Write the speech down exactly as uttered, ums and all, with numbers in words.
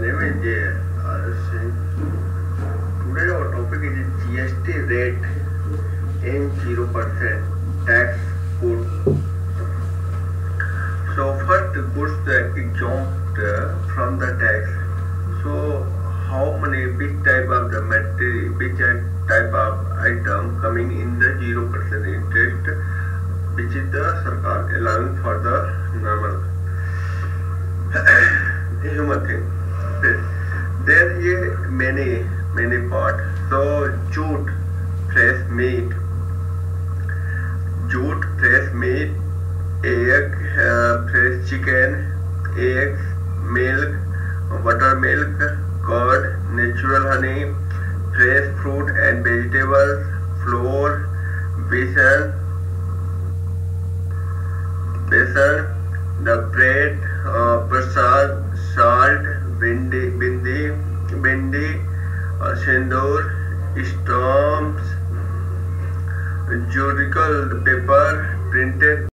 name is Jay. Today our topic is G S T rate in zero percent tax code. So first goods that exempt from the tax. So how many, which type of the material, which type of item coming in the zero percent interest, which is the Sarkar allowing for the normal human thing. There is many many part. So jute, fresh meat, jute, fresh meat, egg, uh, fresh chicken, eggs, milk, buttermilk, curd, natural honey, fresh fruit and vegetables, flour, besan, besan, the bread, uh, prasad, salt, bindi, bindi, bindi, uh, sindoor, stamps, judicial paper, printed